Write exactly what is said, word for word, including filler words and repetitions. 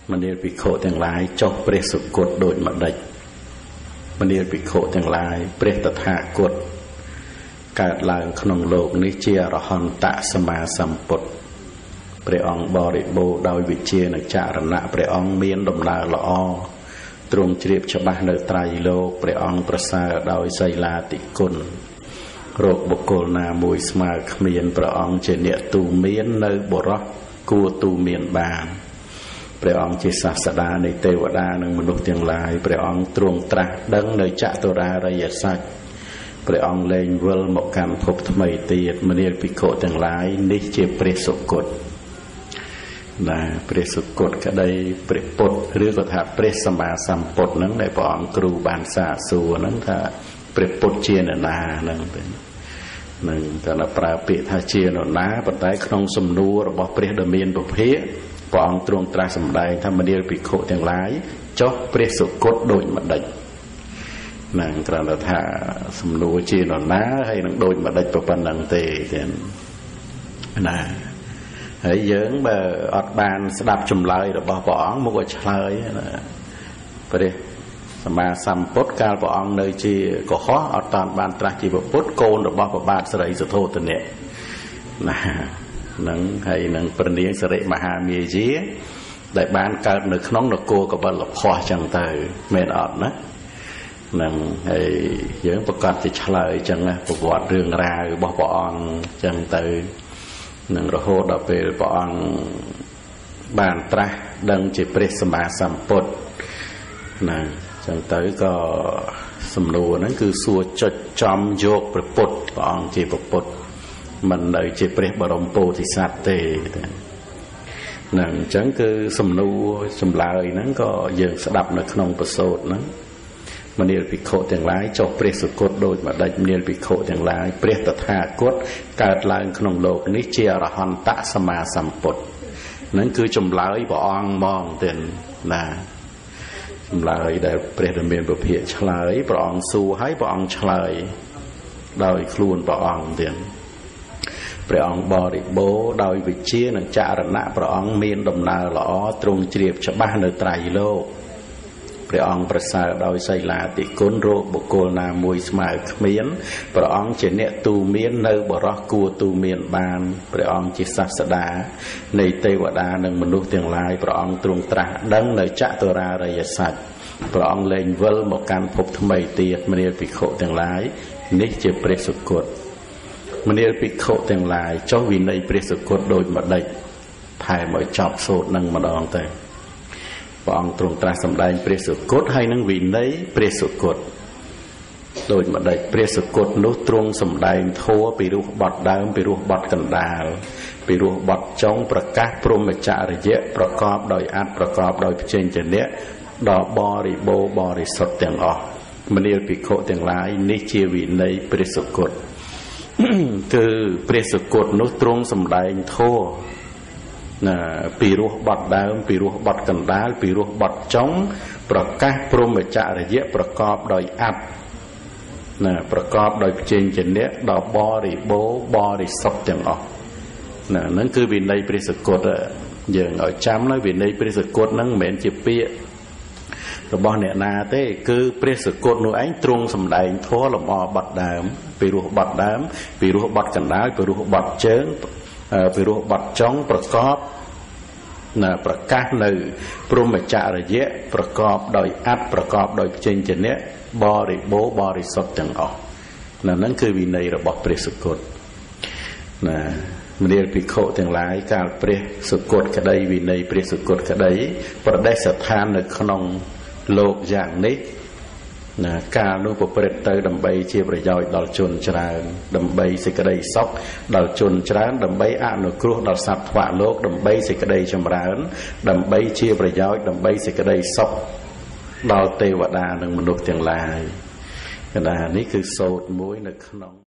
មនាលភិក្ខុទាំងឡាយចុះព្រះសុគតដូចម្ដេចមនាលភិក្ខុទាំងឡាយព្រះតថាគតកើតឡើងក្នុងលោកនេះជាអរហន្តសម្មាសម្ពុទ្ធព្រះអង្គបរិបូរណ៍ដោយវិជ្ជានិងចរណៈព្រះអង្គមានដំណើរល្អទ្រង់ជ្រាបច្បាស់នៅត្រៃលោកព្រះអង្គប្រសើរដោយសីលាតិគុណរោគបុគ្គលណាមួយស្មើគ្មានព្រះអង្គជាអ្នកទូមាននៅបរោះគួរទូមានបានព្រះអង្គជាសាស្តានៃទេវតានិងមនុស្សទាំងឡាយព្រះអង្គទ្រង់ត្រាស់ដឹងនៅចតុរារិយសច្ចព្រះអង្គលែងវិលមកកាន់ភពថ្មីទៀតមនាលភិក្ខុទាំងឡាយនេះជាព្រះសុគតណាព្រះសុគតក្តីព្រះពុទ្ធឬក៏ថាព្រះសម្មាសម្ពុទ្ធហ្នឹងដែលព្រះអង្គគ្រូបានសាកសួរហ្នឹងថាព្រះពុទ្ធជានរណាហ្នឹងនឹងតែប្រើពាក្យថាជានរណាប៉ុន្តែក្នុងសំណួររបស់ព្រះដ៏មានពភាកព្រះអង្គទ្រង់ត្រាស់សម្ដែងថាមនាលភិក្ខុទាំងឡាយចុះព្រះសុគតដូចម្ដេចនឹងគ្រាន់តែថាសំណួរជានរណាហើយនឹងដូចម្ដេចប៉ុណ្្នឹងទេទៀតណាហើយយើងបើអត់បានស្ដាប់ចម្លើយរបស់ព្រះអង្គមកឲ្យឆ្លើយណាព្រះសម្មាសម្ពុទ្ធកាលព្រះអង្គនៅជាកុហកអត់តាន់បានត្រាស់ជាពុទ្ធកូនរបស់ព្រះបាទសិរីសទ្ធោទនៈណានឹងហើយនឹងព្រះនាងសិរិមហាមាយាដែលបានកើតនៅក្នុងនគរកបិលភ័ស្ត្រចឹងទៅមែនអត់ណានឹងហើយយើងប្រកាសជាឆ្លើយចឹងណាប្រវត្តិរឿងរ៉ាវរបស់ព្រះអង្គចឹងទៅនឹងរហូតដល់ពេលព្រះអង្គបានត្រាស់ដឹងជាព្រះសម្មាសម្ពុទ្ធណាចឹងទៅក៏សំណួរហ្នឹងគឺសួរចុចចំយកព្រះពុទ្ធព្រះអង្គជាព្រះពុទ្ធមិននៅជាព្រះបរមពោធិសត្វទេហ្នឹងអញ្ចឹងគឺសំណួរចម្លើយហ្នឹងក៏យើងស្ដាប់នៅក្នុងប្រសូតហ្នឹងមនាលភិក្ខុទាំងឡាយចុះព្រះសុគតដូចម្ដេចមនាលភិក្ខុទាំងឡាយព្រះតថាគតកើតឡើងក្នុងលោកនេះជាអរហន្តសម្មាសម្ពុទ្ធហ្នឹងគឺចម្លើយព្រះអង្គហ្មងទេណាចម្លើយដែលព្រះរាមាពុភាកឆ្លើយព្រះអង្គសួរហើយព្រះអង្គឆ្លើយដោយខ្លួនព្រះអង្គទៀតព្រះអង្គបរិបូរណ៍ដោយវិជ្ជានិងចរណៈព្រះអង្គមានដំណើរល្អទ្រង់ជ្រាបច្បាស់នៅត្រៃលោកព្រះអង្គប្រសើរដោយសីលាតិគុណរោគបុគ្គលណាមួយស្មើគ្មានព្រះអង្គជាអ្នកទូមាននៅបរោះគួរទូមានបានព្រះអង្គជាសាស្តានៃទេវតានិងមនុស្សទាំងឡាយព្រះអង្គទ្រង់ត្រាស់ដឹងនៅចតុរារិយសច្ចព្រះអង្គលែងវិលមកកាន់ភពថ្មីទៀតមនាលភិក្ខុទាំងឡាយនេះជាព្រះសុគតមនាលភិក្ខុទាំងឡាយចុះវិន័យព្រះសុគតដូចម្ដេចថែមឲ្យចប់សូត្រនឹងម្ដងទៅព្រះអង្គទ្រង់ត្រាស់សម្ដែងព្រះសុគតហើយនឹងវិន័យព្រះសុគតដូចម្ដេចព្រះសុគតនោះទ្រង់សម្ដែងធម៌ពីរោះបត់ដើមពីរោះបត់កណ្ដាលពីរោះបត់ចុងប្រកាសព្រហ្មចរិយៈប្រកបដោយអត្តប្រកបដោយព្យញ្ជនៈដល់បរិបូរណ៍បរិសុទ្ធទាំងអស់មនាលភិក្ខុទាំងឡាយនេះជាវិន័យព្រះសុគតគឺព្រះសុគតនោះទ្រង់សម្ដែងធម៌ណាពីរោះបត់ដើមពីរោះបត់កណ្ដាលពីរោះបត់ចុងប្រកាសព្រហ្មចរិយៈប្រកបដោយអត្តណាប្រកបដោយព្យញ្ជនៈដល់បរិបូរណ៍បរិសុទ្ធទាំងអស់ណាហ្នឹងគឺវិន័យព្រះសុគតយើងឲ្យចាំនៅវិន័យព្រះសុគតហ្នឹងមិនមែនជាពាក្យរបស់អ្នកណាទេគឺព្រះសុគតនោះឯងទ្រង់សម្ដែងធម៌លំអបត់ដើមពីរោះបត់ដើមពីរោះបត់កណ្ដាលពីរោះបត់ជើងពីរោះបត់ចុងប្រកបណាប្រកាសនៅព្រហ្មចរិយៈប្រកបដោយអត្តប្រកបដោយព្យញ្ជនៈបរិបូរណ៍បរិសុទ្ធទាំងអស់ណាហ្នឹងគឺវិន័យរបស់ព្រះសុគតណាមនាលភិក្ខុទាំងឡាយកាលព្រះសុគតក្តីវិន័យព្រះសុគតក្តីប្រដេសឋាននៅក្នុងលោកយ៉ាងនេះណាកាលនោះប្រព្រឹត្តទៅដើម្បីជាប្រយោជន៍ដល់ជនច្រើនដើម្បីសេចក្តីសុខដល់ជនច្រើនដើម្បីអនុគ្រោះដល់សត្វថ្វលោកដើម្បីសេចក្តីចម្រើនដើម្បីជាប្រយោជន៍ដើម្បីសេចក្តីសុខដល់ទេវតានិងមនុស្សទាំងឡាយកណ្ដាលនេះគឺសូត្រមួយនៅក្នុង